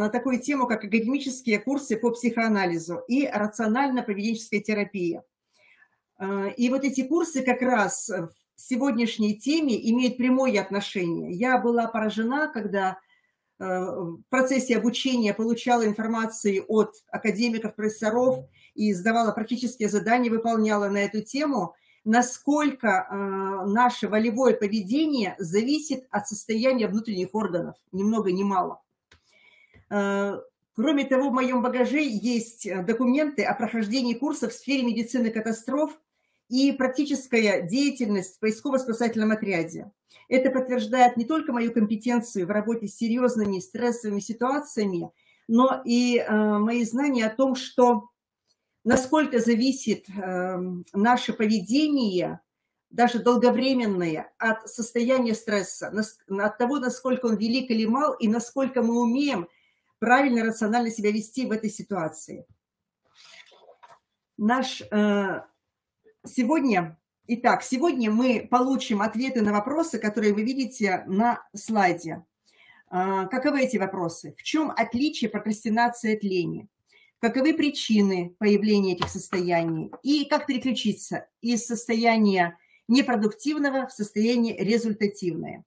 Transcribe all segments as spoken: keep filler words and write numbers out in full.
на такую тему, как академические курсы по психоанализу и рационально-поведенческой терапии. И вот эти курсы как раз в сегодняшней теме имеют прямое отношение. Я была поражена, когда в процессе обучения получала информацию от академиков, профессоров и сдавала практические задания, выполняла на эту тему, насколько наше волевое поведение зависит от состояния внутренних органов, ни много ни мало. Кроме того, в моем багаже есть документы о прохождении курсов в сфере медицины катастроф и практическая деятельность в поисково-спасательном отряде. Это подтверждает не только мою компетенцию в работе с серьезными стрессовыми ситуациями, но и э, мои знания о том, что насколько зависит э, наше поведение, даже долговременное, от состояния стресса, от того, насколько он велик или мал, и насколько мы умеем правильно, рационально себя вести в этой ситуации. Наш... Э, Сегодня, итак, сегодня мы получим ответы на вопросы, которые вы видите на слайде. Каковы эти вопросы? В чем отличие прокрастинации от лени? Каковы причины появления этих состояний? И как переключиться из состояния непродуктивного в состояние результативное?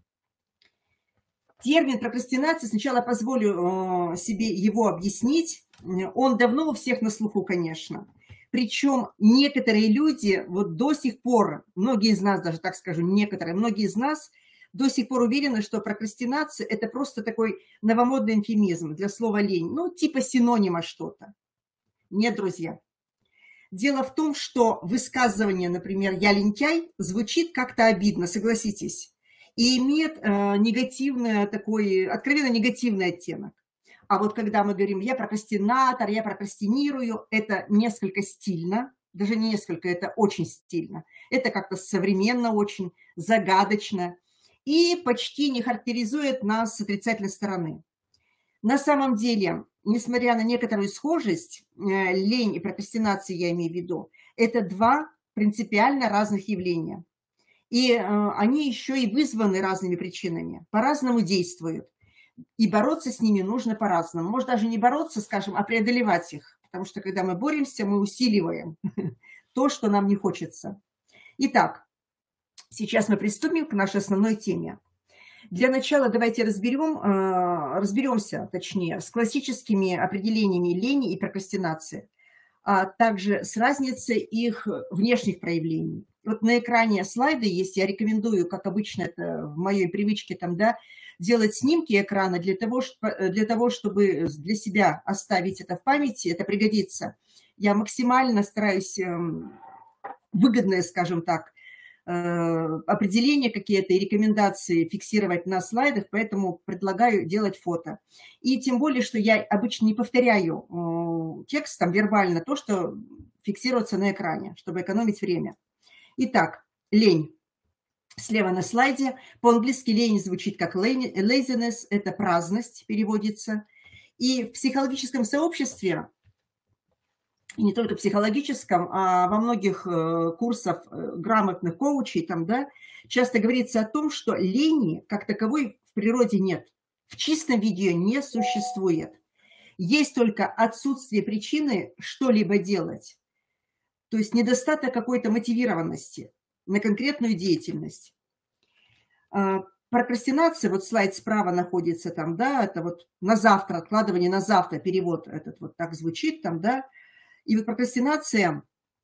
Термин прокрастинация, сначала позволю себе его объяснить. Он давно у всех на слуху, конечно. Причем некоторые люди вот до сих пор, многие из нас, даже так скажу, некоторые, многие из нас до сих пор уверены, что прокрастинация – это просто такой новомодный эвфемизм для слова «лень», ну, типа синонима что-то. Нет, друзья. Дело в том, что высказывание, например, «я лентяй» звучит как-то обидно, согласитесь, и имеет э, негативный такой, откровенно негативный оттенок. А вот когда мы говорим «я прокрастинатор», «я прокрастинирую», это несколько стильно, даже не несколько, это очень стильно. Это как-то современно очень, загадочно и почти не характеризует нас с отрицательной стороны. На самом деле, несмотря на некоторую схожесть, лень и прокрастинация, я имею в виду, это два принципиально разных явления. И они еще и вызваны разными причинами, по-разному действуют. И бороться с ними нужно по-разному. Может, даже не бороться, скажем, а преодолевать их. Потому что, когда мы боремся, мы усиливаем то, что нам не хочется. Итак, сейчас мы приступим к нашей основной теме. Для начала давайте разберем, разберемся, точнее, с классическими определениями лени и прокрастинации, а также с разницей их внешних проявлений. Вот на экране слайды есть, я рекомендую, как обычно это в моей привычке, там, да, делать снимки экрана для того, для того, чтобы для себя оставить это в памяти, это пригодится. Я максимально стараюсь выгодные, скажем так, определения какие-то и рекомендации фиксировать на слайдах, поэтому предлагаю делать фото. И тем более, что я обычно не повторяю текстом вербально то, что фиксируется на экране, чтобы экономить время. Итак, лень. Слева на слайде. По-английски лень звучит как laziness, это праздность переводится. И в психологическом сообществе, и не только психологическом, а во многих курсах грамотных коучей, там, да, часто говорится о том, что лени как таковой в природе нет. В чистом виде ее не существует. Есть только отсутствие причины что-либо делать. То есть недостаток какой-то мотивированности на конкретную деятельность. Прокрастинация, вот слайд справа находится там, да, это вот на завтра, откладывание на завтра, перевод этот вот так звучит там, да. И вот прокрастинация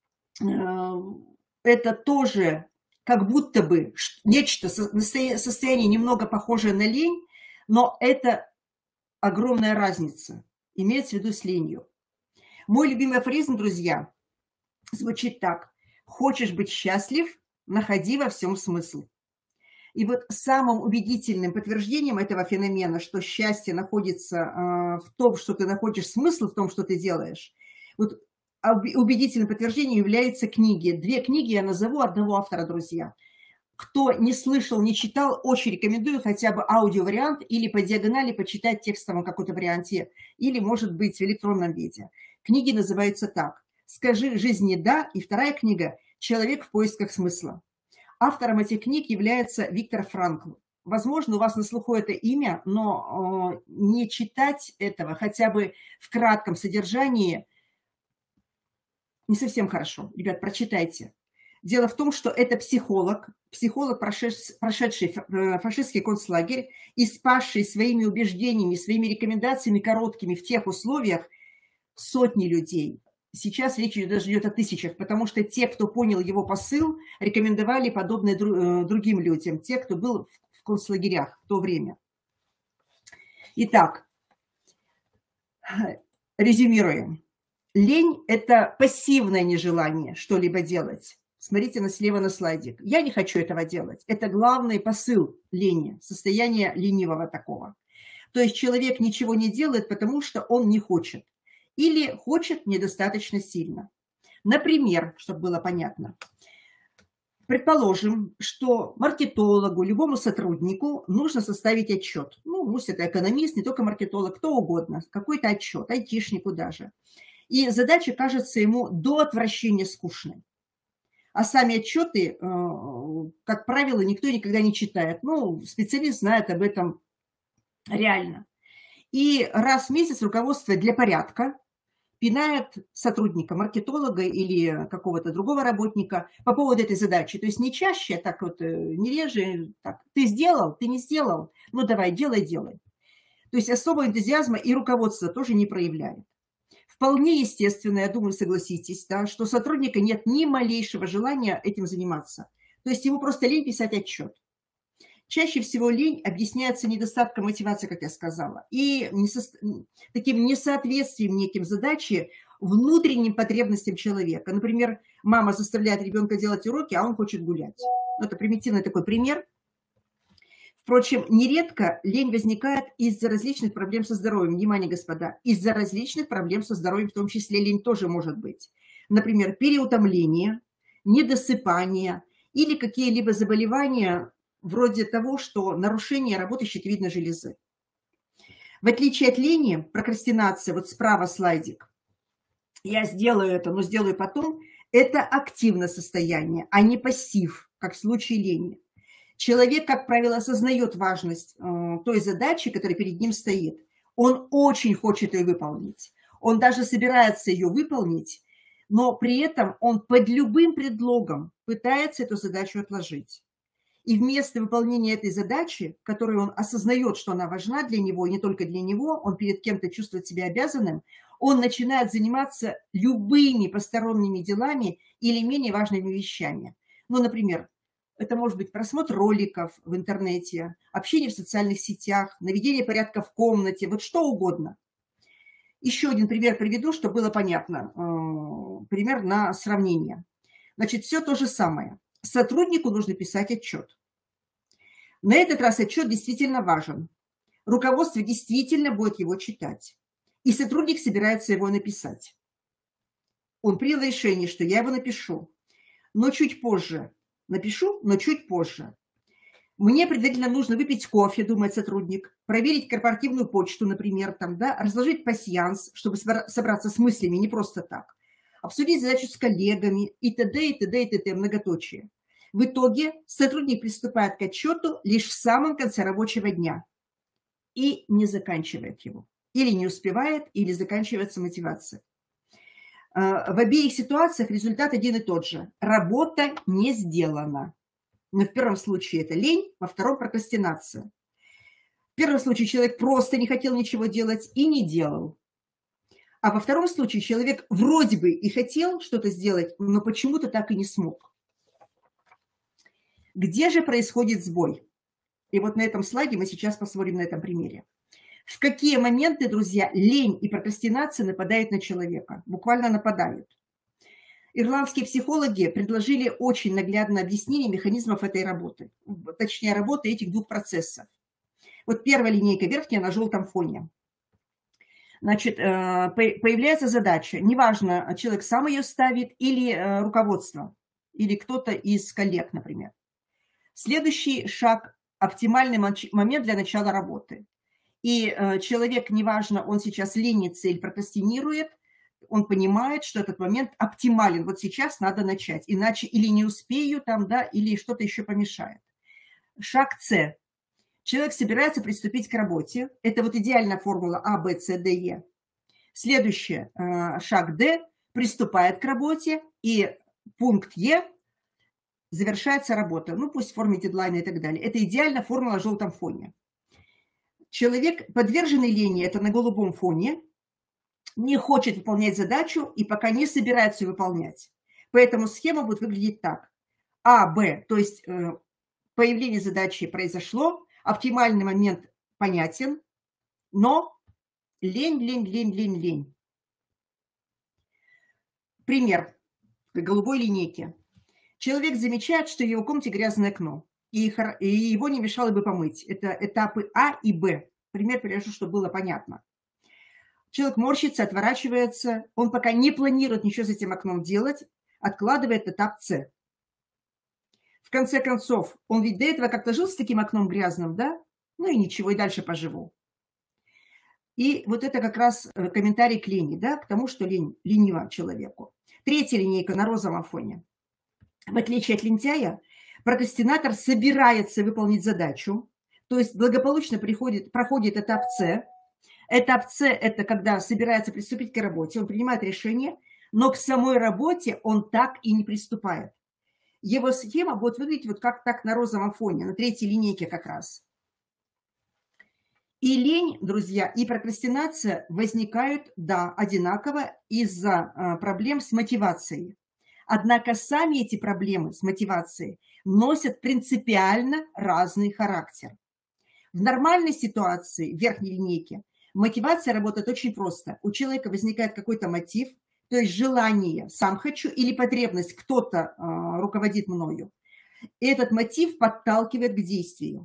это тоже как будто бы нечто, состояние немного похожее на лень, но это огромная разница, имеется в виду с ленью. Мой любимый афоризм, друзья, звучит так: хочешь быть счастлив, находи во всем смысл. И вот самым убедительным подтверждением этого феномена, что счастье находится э, в том, что ты находишь смысл в том, что ты делаешь, вот убедительным подтверждением являются книги. Две книги я назову, одного автора, друзья. Кто не слышал, не читал, очень рекомендую хотя бы аудиовариант или по диагонали почитать текстовом каком-то варианте, или, может быть, в электронном виде. Книги называются так: «Скажи жизни да», и вторая книга «Человек в поисках смысла». Автором этих книг является Виктор Франкл. возможно, у вас на слуху это имя, но э, не читать этого хотя бы в кратком содержании не совсем хорошо. Ребят, прочитайте. Дело в том, что это психолог, психолог, прошедший, прошедший фашистский концлагерь и спасший своими убеждениями, своими рекомендациями короткими в тех условиях сотни людей. Сейчас речь даже идет о тысячах, потому что те, кто понял его посыл, рекомендовали подобное другим людям, те, кто был в концлагерях в то время. Итак, резюмируем. Лень – это пассивное нежелание что-либо делать. Смотрите на слева на слайдик. Я не хочу этого делать. Это главный посыл лени, состояние ленивого такого. То есть человек ничего не делает, потому что он не хочет. Или хочет недостаточно сильно. Например, чтобы было понятно. Предположим, что маркетологу, любому сотруднику нужно составить отчет. Ну, пусть это экономист, не только маркетолог, кто угодно. Какой-то отчет, айтишнику даже. И задача кажется ему до отвращения скучной. А сами отчеты, как правило, никто никогда не читает. Ну, специалист знает об этом реально. И раз в месяц руководство для порядка пинает сотрудника, маркетолога или какого-то другого работника по поводу этой задачи. То есть не чаще, так вот, не реже, так, ты сделал, ты не сделал, ну давай, делай, делай. То есть особого энтузиазма и руководство тоже не проявляет. Вполне естественно, я думаю, согласитесь, да, что у сотрудника нет ни малейшего желания этим заниматься. То есть ему просто лень писать отчет. Чаще всего лень объясняется недостатком мотивации, как я сказала, и несо... таким несоответствием неким задачи внутренним потребностям человека. Например, мама заставляет ребенка делать уроки, а он хочет гулять. Это примитивный такой пример. Впрочем, нередко лень возникает из-за различных проблем со здоровьем. Внимание, господа, из-за различных проблем со здоровьем, в том числе лень тоже может быть. Например, переутомление, недосыпание или какие-либо заболевания, вроде того, что нарушение работы щитовидной железы. В отличие от лени, прокрастинация, вот справа слайдик, я сделаю это, но сделаю потом, это активное состояние, а не пассив, как в случае лени. Человек, как правило, осознает важность э, той задачи, которая перед ним стоит. Он очень хочет ее выполнить. Он даже собирается ее выполнить, но при этом он под любым предлогом пытается эту задачу отложить. И вместо выполнения этой задачи, которую он осознает, что она важна для него, и не только для него, он перед кем-то чувствует себя обязанным, он начинает заниматься любыми посторонними делами или менее важными вещами. Ну, например, это может быть просмотр роликов в интернете, общение в социальных сетях, наведение порядка в комнате, вот что угодно. Еще один пример приведу, чтобы было понятно. Пример на сравнение. Значит, все то же самое. Сотруднику нужно писать отчет. На этот раз отчет действительно важен. Руководство действительно будет его читать. И сотрудник собирается его написать. Он принял решение, что я его напишу, но чуть позже. Напишу, но чуть позже. Мне предварительно нужно выпить кофе, думает сотрудник, проверить корпоративную почту, например, там, да, разложить пасьянс, чтобы собраться с мыслями, не просто так. Обсудить задачу с коллегами и т.д. и т.д. и т.д. многоточие. В итоге сотрудник приступает к отчету лишь в самом конце рабочего дня и не заканчивает его. Или не успевает, или заканчивается мотивация. В обеих ситуациях результат один и тот же. Работа не сделана. Но в первом случае это лень, во втором прокрастинация. В первом случае человек просто не хотел ничего делать и не делал. А во втором случае человек вроде бы и хотел что-то сделать, но почему-то так и не смог. Где же происходит сбой? И вот на этом слайде мы сейчас посмотрим на этом примере. В какие моменты, друзья, лень и прокрастинация нападают на человека? Буквально нападают. Ирландские психологи предложили очень наглядное объяснение механизмов этой работы, точнее, работы этих двух процессов. Вот первая линейка верхняя на желтом фоне. Значит, появляется задача, неважно, человек сам ее ставит или руководство, или кто-то из коллег, например. Следующий шаг – оптимальный момент для начала работы. И человек, неважно, он сейчас ленится или прокрастинирует, он понимает, что этот момент оптимален. Вот сейчас надо начать, иначе или не успею там, да, или что-то еще помешает. Шаг С. Человек собирается приступить к работе. Это вот идеальная формула А, Б, С, Д, Е. Следующий э, шаг Д приступает к работе, и пункт Е завершается работа. Ну, пусть в форме дедлайна и так далее. Это идеальная формула на желтом фоне. Человек, подверженный лени, это на голубом фоне, не хочет выполнять задачу и пока не собирается ее выполнять. Поэтому схема будет выглядеть так. А, Б, то есть э, появление задачи произошло, оптимальный момент понятен, но лень, лень, лень, лень, лень. Пример к голубой линейке. Человек замечает, что в его комнате грязное окно, и, и его не мешало бы помыть. Это этапы А и Б. Пример привожу, чтобы было понятно. Человек морщится, отворачивается, он пока не планирует ничего с этим окном делать, откладывает этап С. В конце концов, он ведь до этого как-то жил с таким окном грязным, да? Ну и ничего, и дальше поживу. И вот это как раз комментарий к лени, да, к тому, что лень, лениво человеку. Третья линейка на розовом фоне. В отличие от лентяя, прокрастинатор собирается выполнить задачу, то есть благополучно приходит, проходит этап С. Этап С – это когда собирается приступить к работе, он принимает решение, но к самой работе он так и не приступает. Его схема будет выглядеть вот как так на розовом фоне, на третьей линейке как раз. И лень, друзья, и прокрастинация возникают, да, одинаково из-за э, проблем с мотивацией. Однако сами эти проблемы с мотивацией носят принципиально разный характер. В нормальной ситуации, в верхней линейке, мотивация работает очень просто. У человека возникает какой-то мотив, то есть желание «сам хочу» или потребность «кто-то э, руководит мною». И этот мотив подталкивает к действию.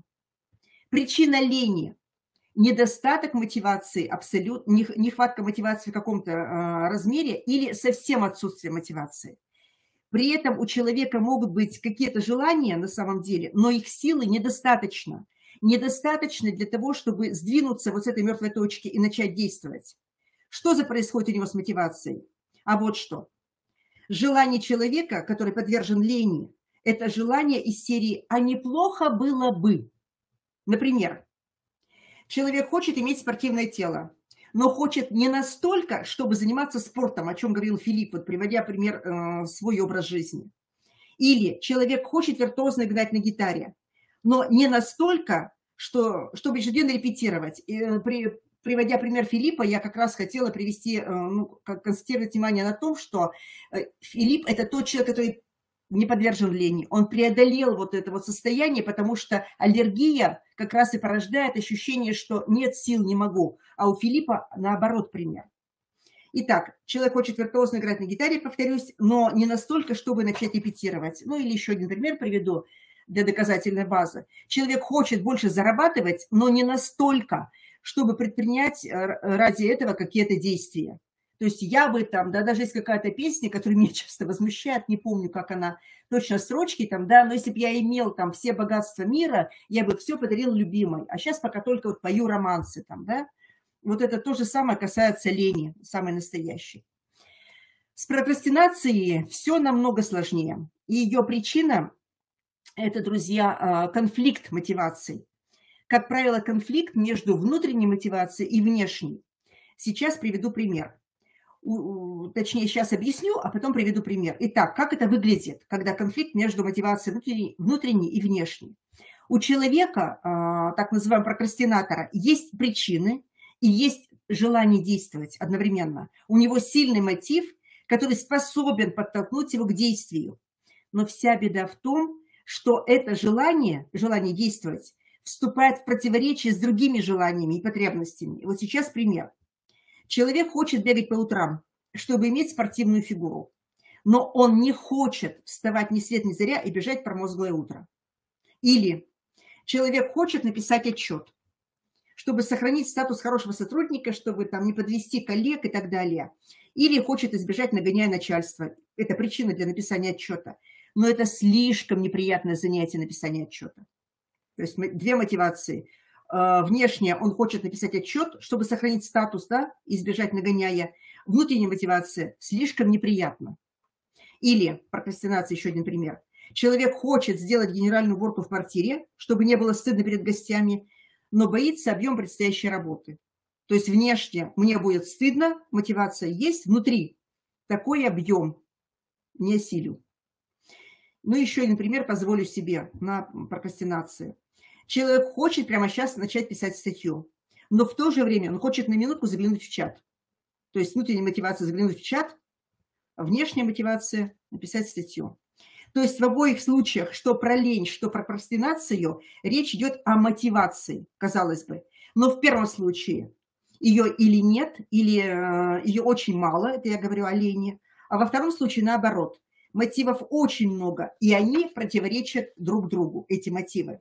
Причина лени – недостаток мотивации, абсолютно, нехватка мотивации в каком-то э, размере или совсем отсутствие мотивации. При этом у человека могут быть какие-то желания на самом деле, но их силы недостаточно. Недостаточно для того, чтобы сдвинуться вот с этой мертвой точки и начать действовать. Что за происходит у него с мотивацией? А вот что. Желание человека, который подвержен лени, это желание из серии «а неплохо было бы». Например, человек хочет иметь спортивное тело, но хочет не настолько, чтобы заниматься спортом, о чем говорил Филипп, вот приводя пример э, свой образ жизни. Или человек хочет виртуозно играть на гитаре, но не настолько, что, чтобы ежедневно репетировать. И, при, приводя пример Филиппа, я как раз хотела привести, э, ну, концентрировать внимание на том, что э, Филипп – это тот человек, который не подвержен лени. Он преодолел вот это вот состояние, потому что аллергия как раз и порождает ощущение, что нет сил, не могу. А у Филиппа наоборот пример. Итак, человек хочет виртуозно играть на гитаре, повторюсь, но не настолько, чтобы начать репетировать. Ну или еще один пример приведу для доказательной базы. Человек хочет больше зарабатывать, но не настолько, чтобы предпринять ради этого какие-то действия. То есть я бы там, да, даже есть какая-то песня, которая меня часто возмущает, не помню, как она, точно строчки там, да, но если бы я имел там все богатства мира, я бы все подарил любимой. А сейчас пока только вот пою романсы там, да. Вот это то же самое касается лени, самой настоящей. С прокрастинацией все намного сложнее. И ее причина – это, друзья, конфликт мотиваций. Как правило, конфликт между внутренней мотивацией и внешней. Сейчас приведу пример. Точнее, сейчас объясню, а потом приведу пример. Итак, как это выглядит, когда конфликт между мотивацией внутренней, внутренней и внешней? У человека, так называемого прокрастинатора, есть причины и есть желание действовать одновременно. У него сильный мотив, который способен подтолкнуть его к действию. Но вся беда в том, что это желание, желание действовать, вступает в противоречие с другими желаниями и потребностями. Вот сейчас пример. Человек хочет бегать по утрам, чтобы иметь спортивную фигуру, но он не хочет вставать ни свет ни заря и бежать в промозглое утро. Или человек хочет написать отчет, чтобы сохранить статус хорошего сотрудника, чтобы там не подвести коллег и так далее. Или хочет избежать нагоняя начальства. Это причина для написания отчета. Но это слишком неприятное занятие написания отчета. То есть две мотивации. Внешне он хочет написать отчет, чтобы сохранить статус, да, избежать нагоняя. Внутренняя мотивация слишком неприятна. Или прокрастинация, еще один пример. Человек хочет сделать генеральную уборку в квартире, чтобы не было стыдно перед гостями, но боится объем предстоящей работы. То есть внешне мне будет стыдно, мотивация есть, внутри такой объем не осилю. Ну, еще один пример позволю себе на прокрастинации. Человек хочет прямо сейчас начать писать статью, но в то же время он хочет на минутку заглянуть в чат. То есть внутренняя мотивация заглянуть в чат, а внешняя мотивация написать статью. То есть в обоих случаях, что про лень, что про прокрастинацию, речь идет о мотивации, казалось бы. Но в первом случае ее или нет, или э, ее очень мало, это я говорю о лени. А во втором случае наоборот. Мотивов очень много, и они противоречат друг другу, эти мотивы.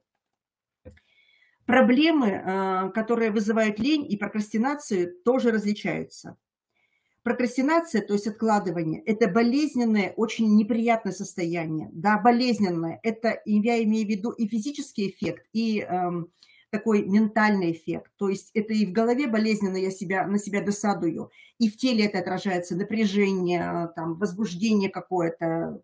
Проблемы, э, которые вызывают лень и прокрастинацию, тоже различаются. Прокрастинация, то есть откладывание, это болезненное, очень неприятное состояние. Да, болезненное. Это, я имею в виду и физический эффект, и эм, такой ментальный эффект. То есть это и в голове болезненно, я себя, на себя досадую, и в теле это отражается, напряжение, там, возбуждение какое-то.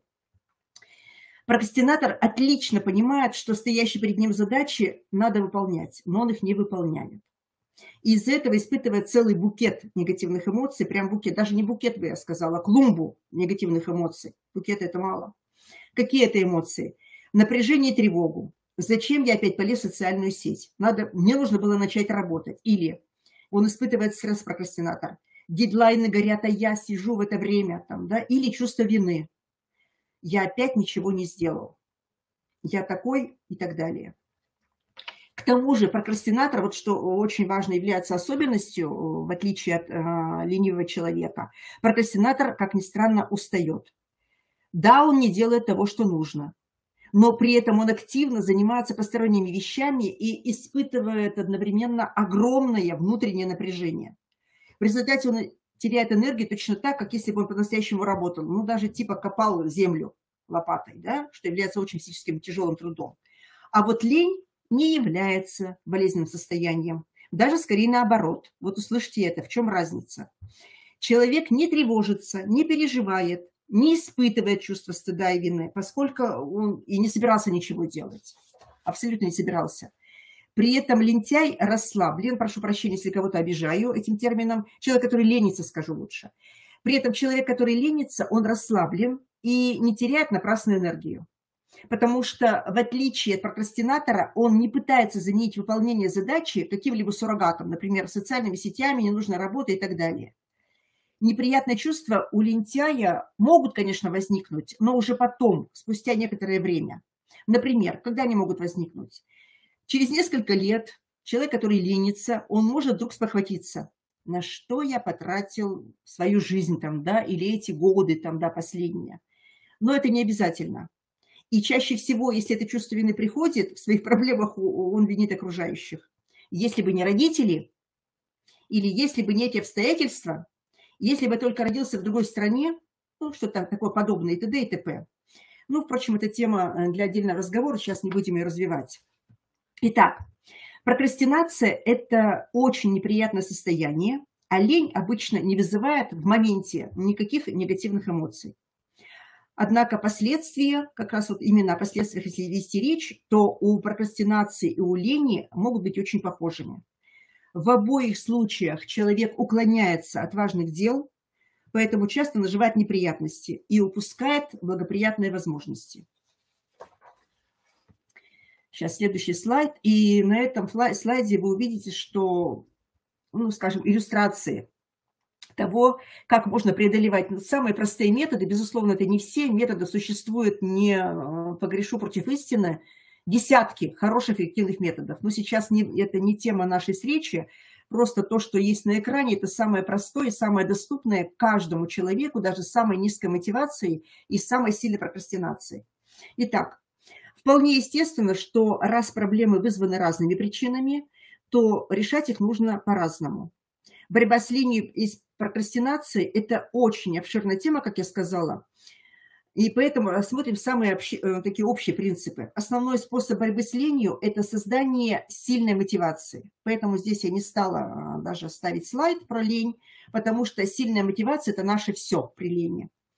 Прокрастинатор отлично понимает, что стоящие перед ним задачи надо выполнять, но он их не выполняет. И из-за этого испытывает целый букет негативных эмоций, прям букет, даже не букет бы я сказала, а клумбу негативных эмоций. Букет это мало. Какие это эмоции? Напряжение и тревогу. Зачем я опять полез в социальную сеть? Надо, мне нужно было начать работать. Или он испытывает стресс, прокрастинатор. Дедлайны горят, а я сижу в это время. Там, да? Или чувство вины. Я опять ничего не сделал. Я такой и так далее. К тому же прокрастинатор, вот что очень важно является особенностью, в отличие от э, ленивого человека, прокрастинатор, как ни странно, устает. Да, он не делает того, что нужно, но при этом он активно занимается посторонними вещами и испытывает одновременно огромное внутреннее напряжение. В результате он теряет энергию точно так, как если бы он по-настоящему работал, ну даже типа копал землю лопатой, да, что является очень физическим тяжелым трудом. А вот лень не является болезненным состоянием. Даже скорее наоборот. Вот услышьте это, в чем разница. Человек не тревожится, не переживает, не испытывает чувство стыда и вины, поскольку он и не собирался ничего делать. Абсолютно не собирался. При этом лентяй расслаблен, прошу прощения, если кого-то обижаю этим термином, человек, который ленится, скажу лучше. При этом человек, который ленится, он расслаблен и не теряет напрасную энергию. Потому что, в отличие от прокрастинатора, он не пытается заменить выполнение задачи каким-либо суррогатом, например, социальными сетями, ненужной работой и так далее. Неприятные чувства у лентяя могут, конечно, возникнуть, но уже потом, спустя некоторое время. Например, когда они могут возникнуть? Через несколько лет человек, который ленится, он может вдруг спохватиться, на что я потратил свою жизнь там, да, или эти годы там, да, последние. Но это не обязательно. И чаще всего, если это чувство вины приходит, в своих проблемах он винит окружающих. Если бы не родители, или если бы не эти обстоятельства, если бы только родился в другой стране, ну, что-то такое подобное, и т.д. и т.п. Ну, впрочем, это тема для отдельного разговора, сейчас не будем ее развивать. Итак, прокрастинация – это очень неприятное состояние, а лень обычно не вызывает в моменте никаких негативных эмоций. Однако последствия, как раз вот именно о последствиях, если вести речь, то у прокрастинации и у лени могут быть очень похожими. В обоих случаях человек уклоняется от важных дел, поэтому часто наживает неприятности и упускает благоприятные возможности. Сейчас следующий слайд. И на этом слайде вы увидите, что, ну, скажем, иллюстрации того, как можно преодолевать самые простые методы. Безусловно, это не все методы, существуют, не погрешу против истины, десятки хороших эффективных методов. Но сейчас не, это не тема нашей встречи. Просто то, что есть на экране, это самое простое, самое доступное каждому человеку, даже с самой низкой мотивацией и с самой сильной прокрастинацией. Итак, вполне естественно, что раз проблемы вызваны разными причинами, то решать их нужно по-разному. Борьба с ленией и с прокрастинацией – это очень обширная тема, как я сказала. И поэтому рассмотрим самые общие, такие общие принципы. Основной способ борьбы с ленью – это создание сильной мотивации. Поэтому здесь я не стала даже ставить слайд про лень, потому что сильная мотивация – это наше все при лени.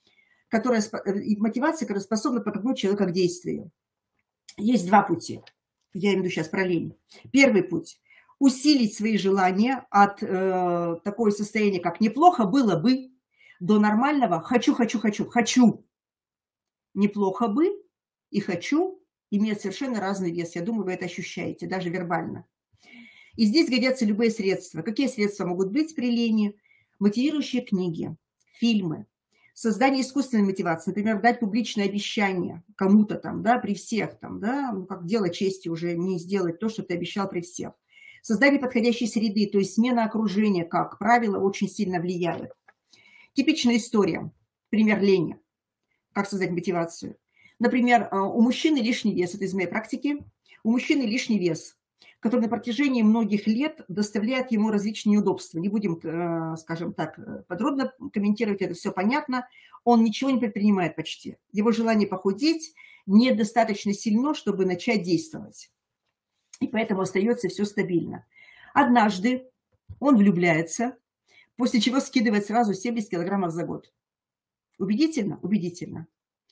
которая, и мотивация, которая способна подтолкнуть человека к действию. Есть два пути. Я имею в виду сейчас про лень. Первый путь – усилить свои желания от э, такого состояния, как «неплохо было бы», до нормального «хочу, хочу, хочу, хочу». «Неплохо бы» и «хочу» имеют совершенно разный вес. Я думаю, вы это ощущаете, даже вербально. И здесь годятся любые средства. Какие средства могут быть при лени? Мотивирующие книги, фильмы, создание искусственной мотивации, например, дать публичное обещание кому-то там, да, при всех там, да, ну, как дело чести уже не сделать то, что ты обещал при всех. Создание подходящей среды, то есть смена окружения, как правило, очень сильно влияет. Типичная история, пример лени. Как создать мотивацию? Например, у мужчины лишний вес, это из моей практики, у мужчины лишний вес, который на протяжении многих лет доставляет ему различные неудобства. Не будем, скажем так, подробно комментировать, это все понятно. Он ничего не предпринимает почти. Его желание похудеть недостаточно сильно, чтобы начать действовать. И поэтому остается все стабильно. Однажды он влюбляется, после чего скидывает сразу семьдесят килограммов за год. Убедительно? Убедительно.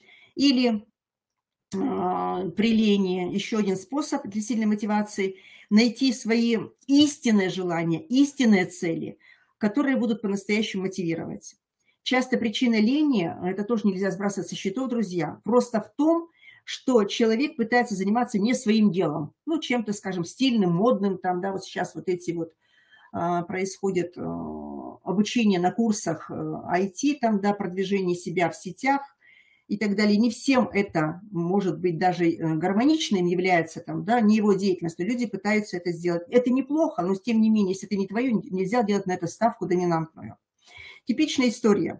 Или э, при лени еще один способ для сильной мотивации – найти свои истинные желания, истинные цели, которые будут по-настоящему мотивировать. Часто причина лени, это тоже нельзя сбрасывать со счетов, друзья, просто в том, что человек пытается заниматься не своим делом, ну, чем-то, скажем, стильным, модным, там, да, вот сейчас вот эти вот а, происходит а, обучение на курсах а, ай ти, там, да, продвижение себя в сетях и так далее. Не всем это, может быть, даже гармоничным является, там, да, не его деятельностью. Люди пытаются это сделать. Это неплохо, но тем не менее, если это не твое, нельзя делать на это ставку доминантную. Типичная история.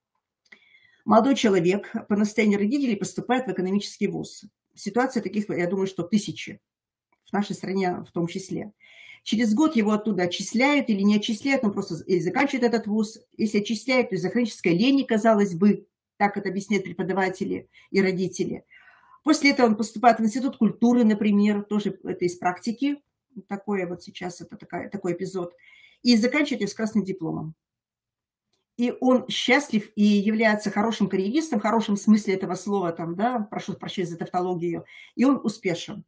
Молодой человек по настоянию родителей поступает в экономический вуз. Ситуация таких, я думаю, что тысячи. В нашей стране в том числе. Через год его оттуда отчисляют или не отчисляют, он просто или заканчивает этот вуз. Если отчисляют, то из-за хронической лени, казалось бы, так это объясняют преподаватели и родители. После этого он поступает в институт культуры, например, тоже это из практики. Такое вот сейчас, это такая, такой эпизод. И заканчивает ее с красным дипломом. И он счастлив и является хорошим карьеристом, в хорошем смысле этого слова, там, да, прошу прощения за тавтологию, и он успешен.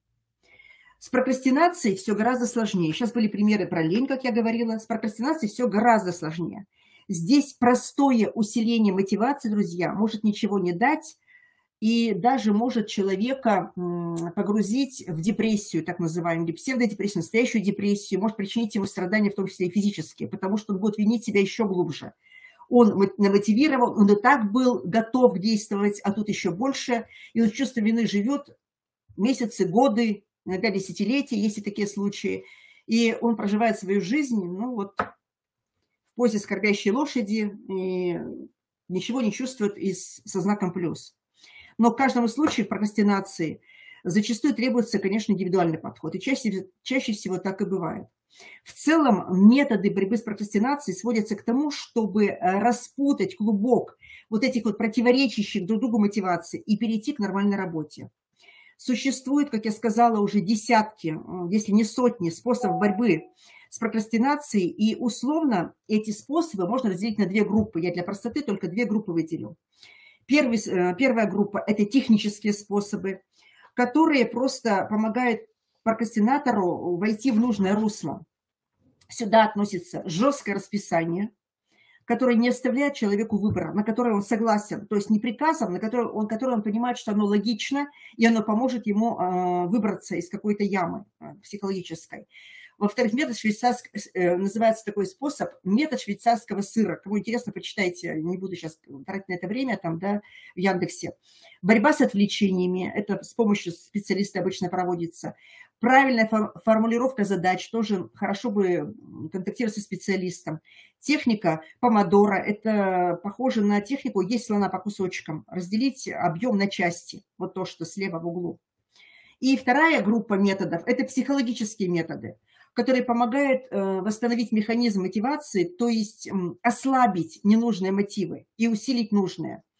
С прокрастинацией все гораздо сложнее. Сейчас были примеры про лень, как я говорила. С прокрастинацией все гораздо сложнее. Здесь простое усиление мотивации, друзья, может ничего не дать и даже может человека погрузить в депрессию, так называемую, псевдодепрессию, настоящую депрессию, может причинить ему страдания, в том числе и физические, потому что он будет винить себя еще глубже. Он намотивирован, он и так был готов действовать, а тут еще больше, и он чувство вины живет месяцы, годы, иногда десятилетия, есть и такие случаи, и он проживает свою жизнь, ну вот, в позе скорбящей лошади, и ничего не чувствует и со знаком плюс. Но к каждому случаю в прокрастинации зачастую требуется, конечно, индивидуальный подход, и чаще, чаще всего так и бывает. В целом методы борьбы с прокрастинацией сводятся к тому, чтобы распутать клубок вот этих вот противоречащих друг другу мотиваций и перейти к нормальной работе. Существует, как я сказала, уже десятки, если не сотни способов борьбы с прокрастинацией, и условно эти способы можно разделить на две группы. Я для простоты только две группы выделю. Первый, первая группа – это технические способы, которые просто помогают прокрастинатору войти в нужное русло. Сюда относится жесткое расписание, которое не оставляет человеку выбора, на которое он согласен, то есть не приказом, на которое он, которое он понимает, что оно логично, и оно поможет ему э, выбраться из какой-то ямы э, психологической. Во-вторых, метод швейцарского, э, называется такой способ, метод швейцарского сыра. Кому интересно, почитайте, не буду сейчас тратить на это время, там, да, в Яндексе. Борьба с отвлечениями, это с помощью специалиста обычно проводится. Правильная формулировка задач, тоже хорошо бы контактировать со специалистом. Техника помодоро, это похоже на технику «есть слона по кусочкам», разделить объем на части, вот то, что слева в углу. И вторая группа методов – это психологические методы, которые помогают восстановить механизм мотивации, то есть ослабить ненужные мотивы и усилить нужные.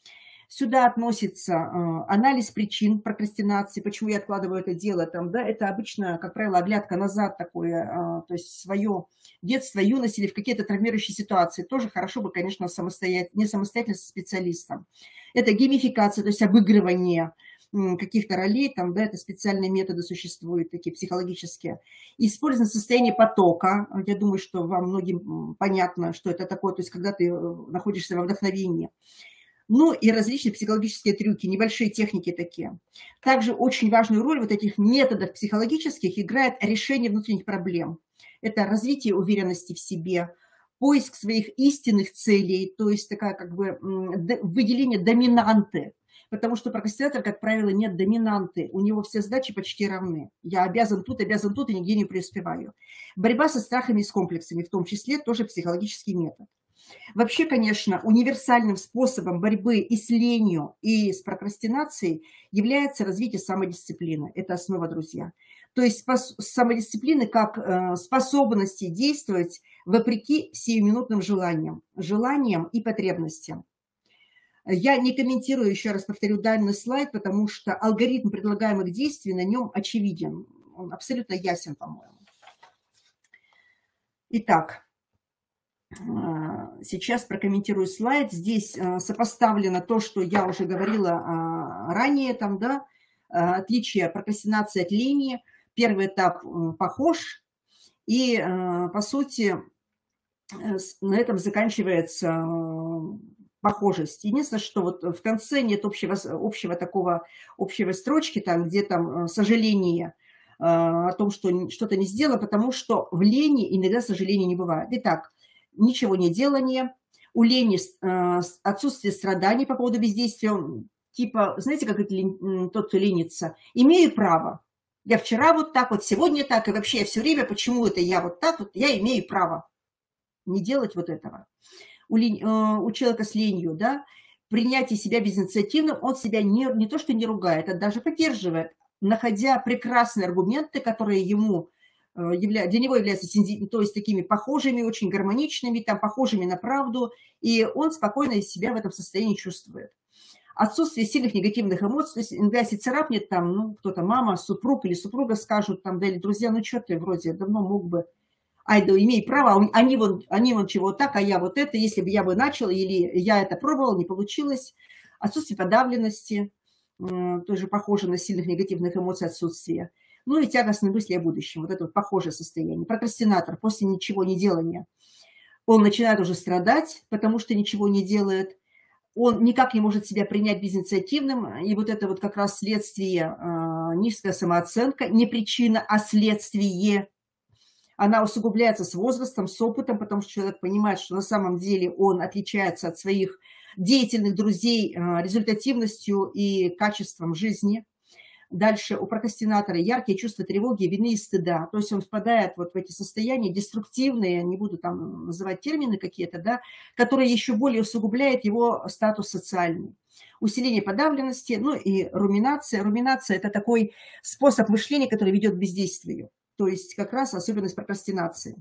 Сюда относится э, анализ причин прокрастинации, почему я откладываю это дело. Там, да, это обычно, как правило, оглядка назад такое, э, то есть свое детство, юность или в какие-то травмирующие ситуации. Тоже хорошо бы, конечно, самостоятельно, не самостоятельно со специалистом. Это геймификация, то есть обыгрывание каких-то ролей, там, да, это специальные методы существуют, такие психологические. Использование состояния потока. Я думаю, что вам многим понятно, что это такое, то есть когда ты находишься во вдохновении. Ну и различные психологические трюки, небольшие техники такие. Также очень важную роль вот этих методов психологических играет решение внутренних проблем. Это развитие уверенности в себе, поиск своих истинных целей, то есть такая как бы выделение доминанты. Потому что прокрастинатор, как правило, нет доминанты. У него все задачи почти равны. Я обязан тут, обязан тут и нигде не преуспеваю. Борьба со страхами и с комплексами, в том числе тоже психологический метод. Вообще, конечно, универсальным способом борьбы и с ленью, и с прокрастинацией является развитие самодисциплины. Это основа, друзья. То есть самодисциплины как способности действовать вопреки сиюминутным желаниям, желаниям и потребностям. Я не комментирую, еще раз повторю, данный слайд, потому что алгоритм предлагаемых действий на нем очевиден. Он абсолютно ясен, по-моему. Итак, сейчас прокомментирую слайд. Здесь сопоставлено то, что я уже говорила ранее, там, да, отличие прокрастинации от лени. Первый этап похож, и, по сути, на этом заканчивается похожесть. Единственное, что вот в конце нет общего, общего такого, общего строчки, там, где там сожаление о том, что что-то не сделано, потому что в лени иногда сожаления не бывает. Итак, ничего не делание, у лени отсутствие страданий по поводу бездействия, типа, знаете, как это тот, кто ленится, имею право. Я вчера вот так вот, сегодня так, и вообще я все время, почему это я вот так вот, я имею право не делать вот этого. У, лень, у человека с ленью, да, принятие себя безинициативным, он себя не, не то что не ругает, а даже поддерживает, находя прекрасные аргументы, которые ему явля, для него являются, то есть такими похожими, очень гармоничными, там, похожими на правду, и он спокойно себя в этом состоянии чувствует. Отсутствие сильных негативных эмоций, то есть иногда если царапнет, там, ну, кто-то, мама, супруг или супруга скажут, там, да, или друзья, ну, что ты, вроде, давно мог бы, ай, да, имей право, они вон, они вон чего так, а я вот это, если бы я бы начал, или я это пробовал, не получилось. Отсутствие подавленности, тоже похоже на сильных негативных эмоций, отсутствие. Ну и тягостные мысли о будущем, вот это вот похожее состояние. Прокрастинатор после ничего не делания, он начинает уже страдать, потому что ничего не делает, он никак не может себя принять безинициативным, и вот это вот как раз следствие, низкая самооценка, не причина, а следствие. Она усугубляется с возрастом, с опытом, потому что человек понимает, что на самом деле он отличается от своих деятельных друзей результативностью и качеством жизни. Дальше у прокрастинатора яркие чувства тревоги, вины и стыда. То есть он впадает вот в эти состояния деструктивные, не буду там называть термины какие-то, да, которые еще более усугубляют его статус социальный. Усиление подавленности, ну и руминация. Руминация – это такой способ мышления, который ведет к бездействию. То есть как раз особенность прокрастинации.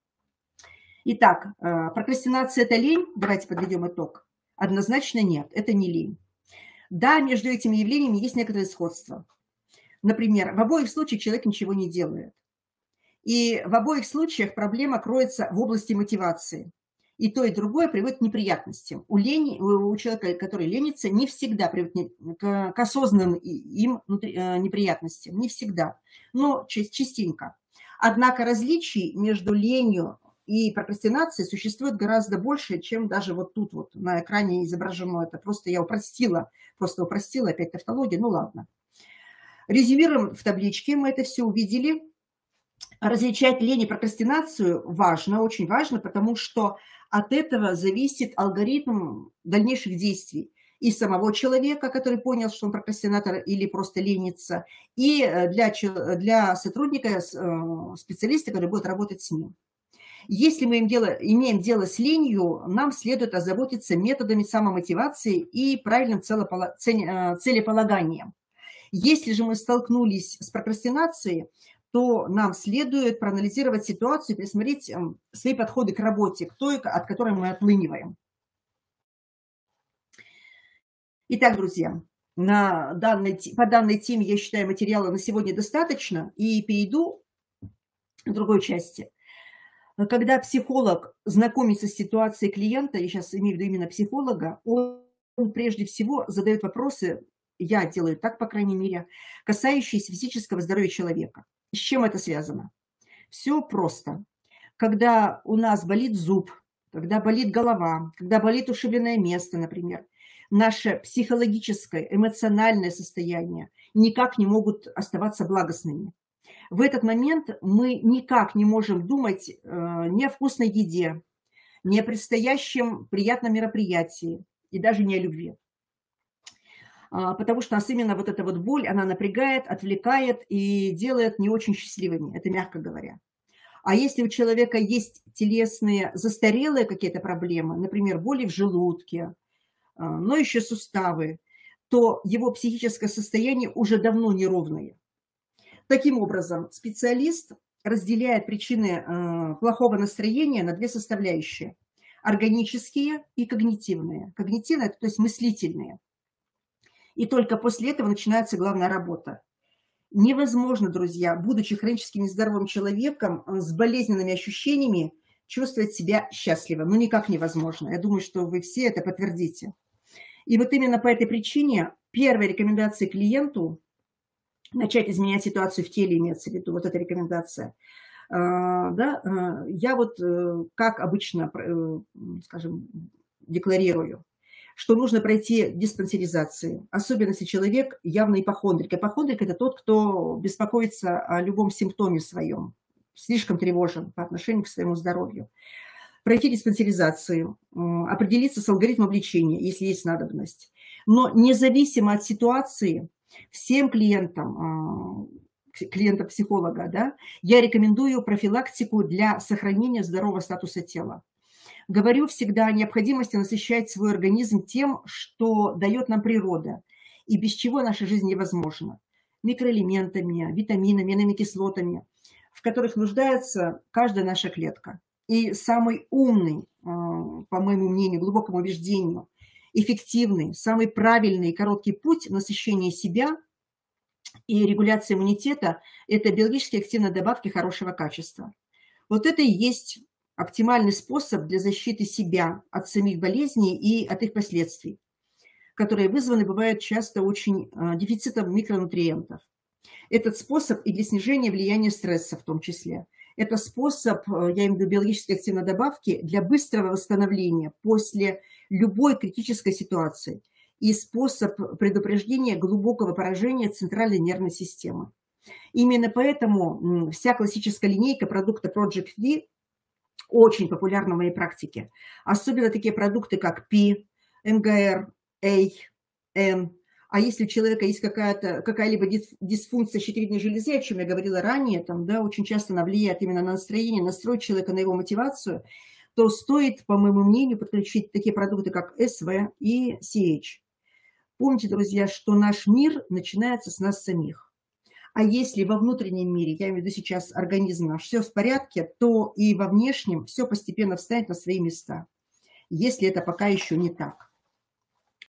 Итак, прокрастинация – это лень? Давайте подведем итог. Однозначно нет, это не лень. Да, между этими явлениями есть некоторое сходство. Например, в обоих случаях человек ничего не делает. И в обоих случаях проблема кроется в области мотивации. И то, и другое приводит к неприятностям. У, лени, у человека, который ленится, не всегда приводит к осознанным им неприятностям. Не всегда, но частенько. Однако различий между ленью и прокрастинацией существует гораздо больше, чем даже вот тут вот на экране изображено. Это просто я упростила, просто упростила, опять тавтология, ну ладно. Резюмируем в табличке, мы это все увидели. Различать лень и прокрастинацию важно, очень важно, потому что от этого зависит алгоритм дальнейших действий и самого человека, который понял, что он прокрастинатор или просто ленится, и для, для сотрудника, специалиста, который будет работать с ним. Если мы имеем дело, имеем дело с ленью, нам следует озаботиться методами самомотивации и правильным целеполаганием. Если же мы столкнулись с прокрастинацией, то нам следует проанализировать ситуацию и пересмотреть свои подходы к работе, к той, от которой мы отлыниваем. Итак, друзья, на данной, по данной теме, я считаю, материала на сегодня достаточно. И перейду к другой части. Когда психолог знакомится с ситуацией клиента, я сейчас имею в виду именно психолога, он прежде всего задает вопросы, я делаю так, по крайней мере, касающиеся физического здоровья человека. С чем это связано? Все просто. Когда у нас болит зуб, когда болит голова, когда болит ушибленное место, например, наше психологическое, эмоциональное состояние никак не могут оставаться благостными. В этот момент мы никак не можем думать э, ни о вкусной еде, ни о предстоящем приятном мероприятии и даже не о любви. А, потому что нас именно вот эта вот боль, она напрягает, отвлекает и делает не очень счастливыми, это мягко говоря. А если у человека есть телесные, застарелые какие-то проблемы, например, боли в желудке, но еще суставы, то его психическое состояние уже давно неровное. Таким образом, специалист разделяет причины э, плохого настроения на две составляющие. Органические и когнитивные. Когнитивные, то есть мыслительные. И только после этого начинается главная работа. Невозможно, друзья, будучи хронически нездоровым человеком с болезненными ощущениями, чувствовать себя счастливым. Ну, никак невозможно. Я думаю, что вы все это подтвердите. И вот именно по этой причине первая рекомендация клиенту начать изменять ситуацию в теле, имеется в виду, вот эта рекомендация. Да, я вот, как обычно, скажем, декларирую, что нужно пройти диспансеризацию, особенно если человек явно ипохондрик. Ипохондрик – это тот, кто беспокоится о любом симптоме своем, слишком тревожен по отношению к своему здоровью. Пройти диспансеризацию, определиться с алгоритмом лечения, если есть надобность. Но независимо от ситуации, всем клиентам, клиентам психолога, да, я рекомендую профилактику для сохранения здорового статуса тела. Говорю всегда о необходимости насыщать свой организм тем, что дает нам природа, и без чего наша жизнь невозможна. Микроэлементами, витаминами, аминокислотами, в которых нуждается каждая наша клетка. И самый умный, по моему мнению, глубокому убеждению, эффективный, самый правильный и короткий путь насыщения себя и регуляции иммунитета – это биологически активные добавки хорошего качества. Вот это и есть оптимальный способ для защиты себя от самих болезней и от их последствий, которые вызваны, бывают часто очень дефицитом микронутриентов. Этот способ и для снижения влияния стресса в том числе. Это способ, я имею в виду биологически активной добавки, для быстрого восстановления после любой критической ситуации и способ предупреждения глубокого поражения центральной нервной системы. Именно поэтому вся классическая линейка продукта Project V очень популярна в моей практике. Особенно такие продукты, как P, эм гэ эр, A, N. А если у человека есть какая-то, какая-либо дисфункция щитовидной железы, о чем я говорила ранее, там, да, очень часто она влияет именно на настроение, настрой человека, на его мотивацию, то стоит, по моему мнению, подключить такие продукты, как эс вэ и си эйч. Помните, друзья, что наш мир начинается с нас самих. А если во внутреннем мире, я имею в виду сейчас организм наш, все в порядке, то и во внешнем все постепенно встанет на свои места, если это пока еще не так.